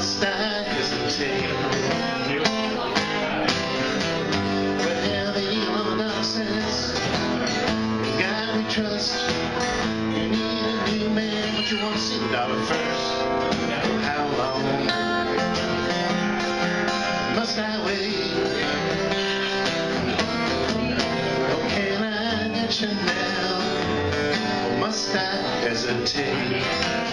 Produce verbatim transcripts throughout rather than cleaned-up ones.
must I hesitate? Well, the evil of the dark says, in God we trust. You need a new man, but you want to see the dollar first. How long must I wait? Oh, can I get you now? Or must I hesitate?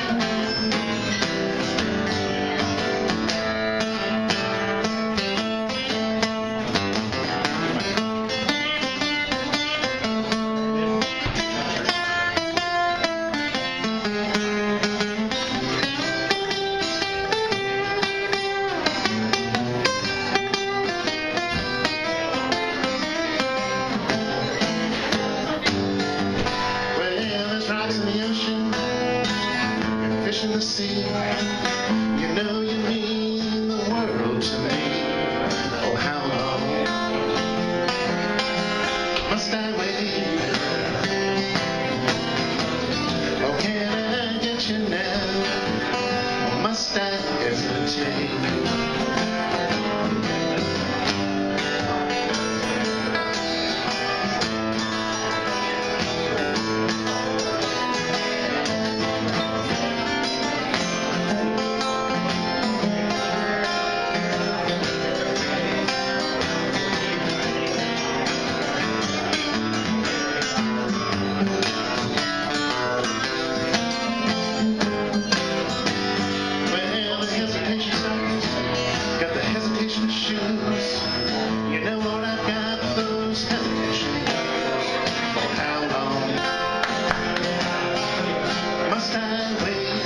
In the sea, you know you mean the world to me. Oh, how long must I wait? Oh, can I get you now? Or must I hesitate? Shoes. You know what, I've got those hesitations. For how long must I wait?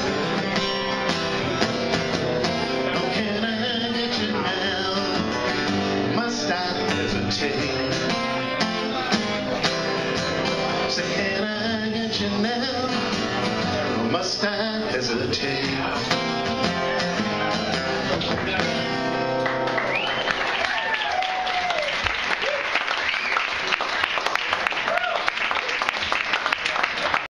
Oh, can I get you now? Must I hesitate? Say, can I get you now? Or must I hesitate?